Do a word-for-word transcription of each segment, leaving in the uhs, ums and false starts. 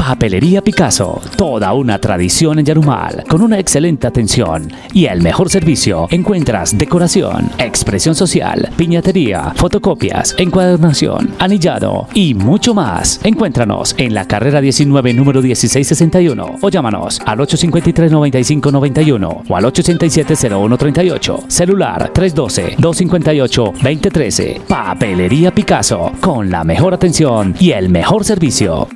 Papelería Picasso, toda una tradición en Yarumal, con una excelente atención y el mejor servicio. Encuentras decoración, expresión social, piñatería, fotocopias, encuadernación, anillado y mucho más. Encuéntranos en la carrera diecinueve, número dieciséis sesenta y uno, o llámanos al ocho cinco tres, nueve cinco nueve uno o al ocho ochenta y siete, cero uno treinta y ocho. Celular tres uno dos, dos cinco ocho, dos cero uno tres. Papelería Picasso, con la mejor atención y el mejor servicio.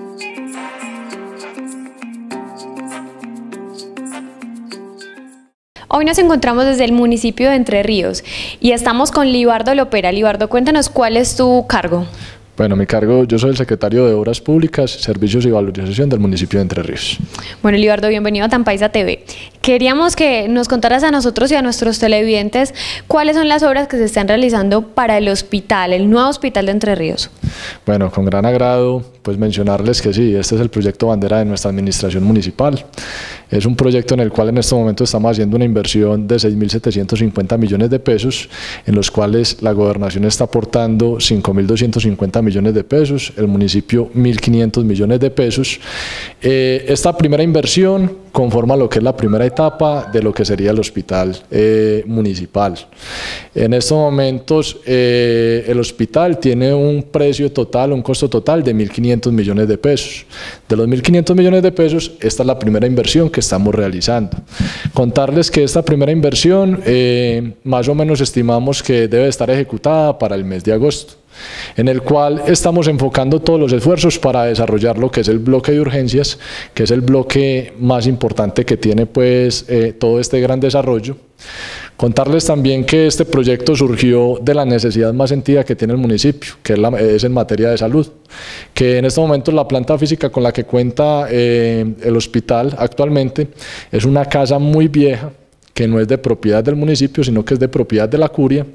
Hoy nos encontramos desde el municipio de Entre Ríos y estamos con Libardo Lopera. Libardo, cuéntanos cuál es tu cargo. Bueno, mi cargo, yo soy el secretario de Obras Públicas, Servicios y Valorización del municipio de Entre Ríos. Bueno, Libardo, bienvenido a Tampaisa T V. Queríamos que nos contaras a nosotros y a nuestros televidentes cuáles son las obras que se están realizando para el hospital, el nuevo hospital de Entre Ríos. Bueno, con gran agrado, pues mencionarles que sí, este es el proyecto bandera de nuestra administración municipal. Es un proyecto en el cual en este momento estamos haciendo una inversión de seis mil setecientos cincuenta millones de pesos, en los cuales la gobernación está aportando cinco mil doscientos cincuenta millones de pesos, el municipio mil quinientos millones de pesos. Eh, esta primera inversión conforma lo que es la primera etapa de lo que sería el hospital eh, municipal. En estos momentos eh, el hospital tiene un precio total, un costo total de mil quinientos millones de pesos. De los mil quinientos millones de pesos, esta es la primera inversión que estamos realizando. Contarles que esta primera inversión eh, más o menos estimamos que debe estar ejecutada para el mes de agosto, en el cual estamos enfocando todos los esfuerzos para desarrollar lo que es el bloque de urgencias, que es el bloque más importante que tiene pues eh, todo este gran desarrollo. Contarles también que este proyecto surgió de la necesidad más sentida que tiene el municipio, que es, la, es en materia de salud, que en este momento la planta física con la que cuenta eh, el hospital actualmente es una casa muy vieja, que no es de propiedad del municipio, sino que es de propiedad de la curia,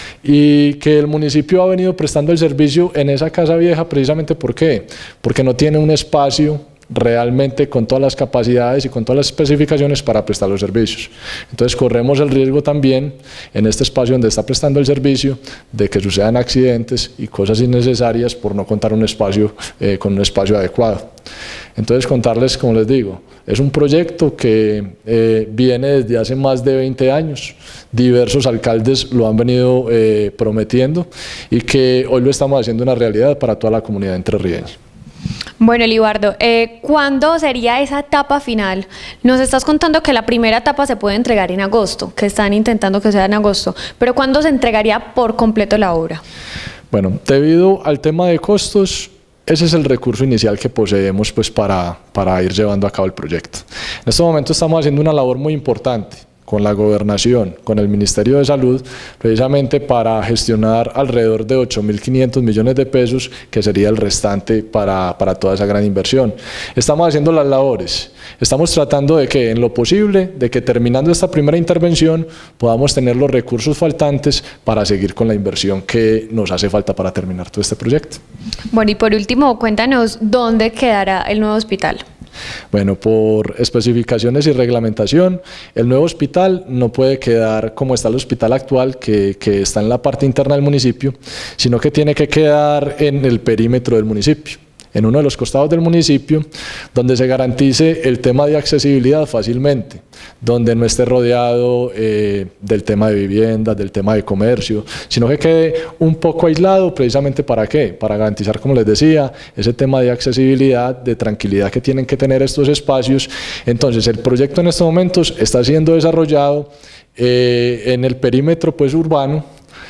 y que el municipio ha venido prestando el servicio en esa casa vieja precisamente ¿por qué? Porque no tiene un espacio realmente con todas las capacidades y con todas las especificaciones para prestar los servicios. Entonces corremos el riesgo también en este espacio donde está prestando el servicio de que sucedan accidentes y cosas innecesarias por no contar un espacio eh, con un espacio adecuado. Entonces contarles, como les digo, es un proyecto que eh, viene desde hace más de veinte años, diversos alcaldes lo han venido eh, prometiendo y que hoy lo estamos haciendo una realidad para toda la comunidad entrerrieña. Bueno, Libardo, eh, ¿cuándo sería esa etapa final? Nos estás contando que la primera etapa se puede entregar en agosto, que están intentando que sea en agosto, pero ¿cuándo se entregaría por completo la obra? Bueno, debido al tema de costos, ese es el recurso inicial que poseemos pues, para, para ir llevando a cabo el proyecto. En este momento estamos haciendo una labor muy importante con la gobernación, con el Ministerio de Salud, precisamente para gestionar alrededor de ocho mil quinientos millones de pesos, que sería el restante para, para toda esa gran inversión. Estamos haciendo las labores, estamos tratando de que en lo posible, de que terminando esta primera intervención, podamos tener los recursos faltantes para seguir con la inversión que nos hace falta para terminar todo este proyecto. Bueno, y por último, cuéntanos dónde quedará el nuevo hospital. Bueno, por especificaciones y reglamentación, el nuevo hospital no puede quedar como está el hospital actual, que, que está en la parte interna del municipio, sino que tiene que quedar en el perímetro del municipio, en uno de los costados del municipio, donde se garantice el tema de accesibilidad fácilmente, donde no esté rodeado eh, del tema de viviendas, del tema de comercio, sino que quede un poco aislado, precisamente ¿para qué? Para garantizar, como les decía, ese tema de accesibilidad, de tranquilidad que tienen que tener estos espacios. Entonces, el proyecto en estos momentos está siendo desarrollado eh, en el perímetro pues, urbano,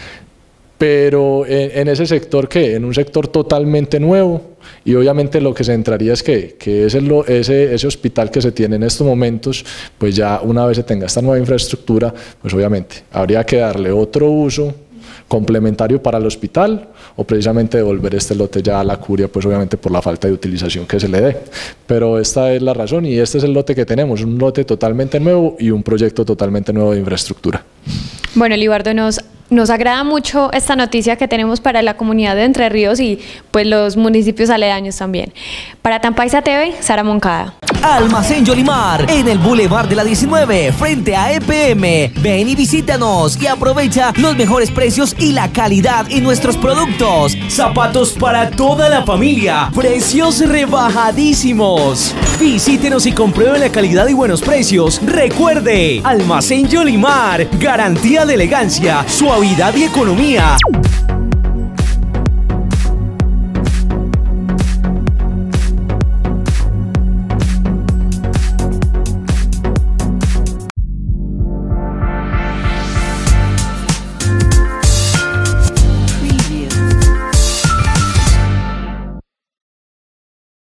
pero en, en ese sector, ¿qué? En un sector totalmente nuevo, y obviamente lo que se entraría es que, que ese, ese, ese hospital que se tiene en estos momentos, pues ya una vez se tenga esta nueva infraestructura, pues obviamente habría que darle otro uso complementario para el hospital o precisamente devolver este lote ya a la curia, pues obviamente por la falta de utilización que se le dé. Pero esta es la razón y este es el lote que tenemos, un lote totalmente nuevo y un proyecto totalmente nuevo de infraestructura. Bueno, Libardo, nos Nos agrada mucho esta noticia que tenemos para la comunidad de Entre Ríos y pues los municipios aledaños también. Para Tampaisa T V, Sara Moncada. Almacén Yolimar, en el Boulevard de la diecinueve, frente a E P M. Ven y visítanos y aprovecha los mejores precios y la calidad en nuestros productos. Zapatos para toda la familia, precios rebajadísimos. Visítenos y compruebe la calidad y buenos precios. Recuerde, Almacén Yolimar, garantía de elegancia, suavidad y economía.